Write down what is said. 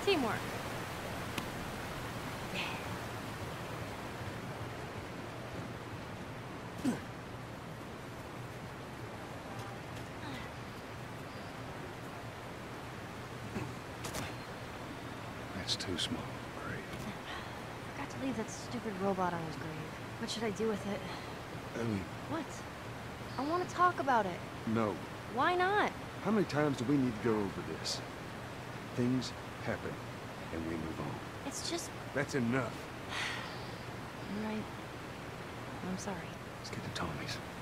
Teamwork. That's too small, grave. Forgot to leave that stupid robot on his grave. What should I do with it? Ellie. What? I want to talk about it. No. Why not? How many times do we need to go over this? Things happen, and we move on. It's just... That's enough. You're right. I'm sorry. Let's get to Tommy's.